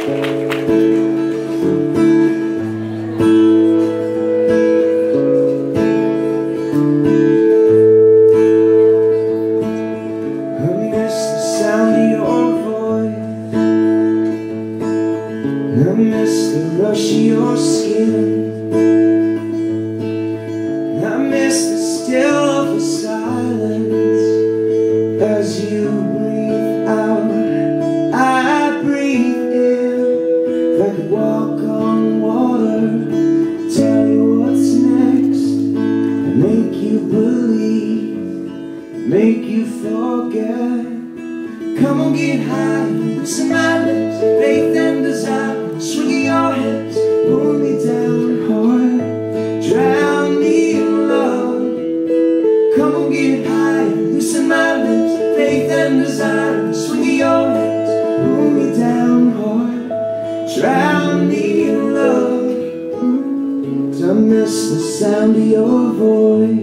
Rush your skin. I miss the still of the silence as you breathe out. I breathe in. If I could walk on water, tell you what's next, and make you believe, make you forget. Come on, get high, listen my lips, faith and desire. Swing your hips, pull me down hard, drown me in love. Come on, get high, loosen my lips, faith and desire. Swing your hips, pull me down hard, drown me in love. 'Cause I miss the sound of your voice.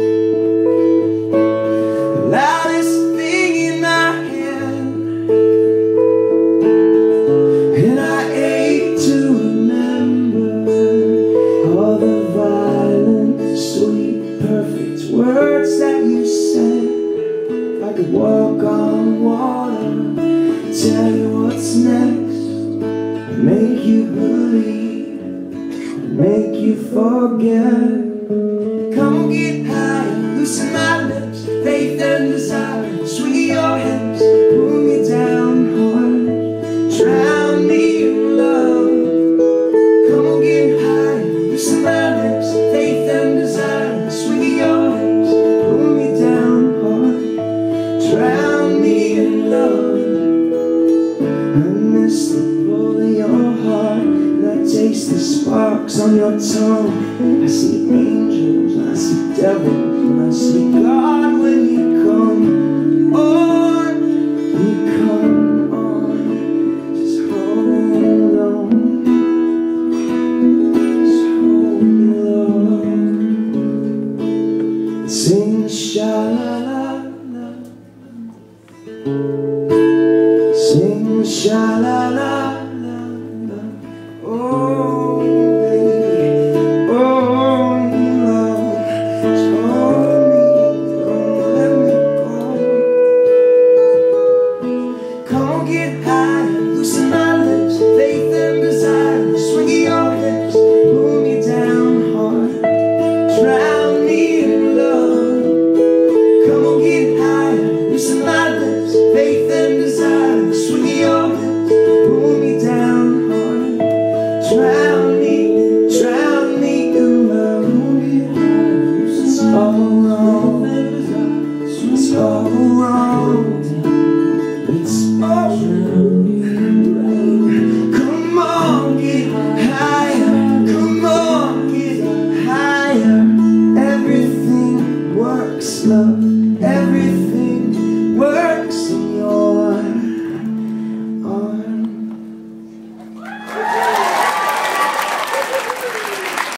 Words that you said. If I could walk on water, tell you what's next, and make you believe, and make you forget. Come on, get high, loosen my lips, faith and desire. Swing your hips, pull me down hard, drown me in love. Come on, get high, loosen my lips, faith and desire. Swing your hips, drown me in love. I miss the pull of your heart, and I taste the sparks on your tongue. I see angels, I see devils, and I see God when you come on. You come on, just hold on, just hold me, Lord. Sing the sha-la-la, sing sha-la-la.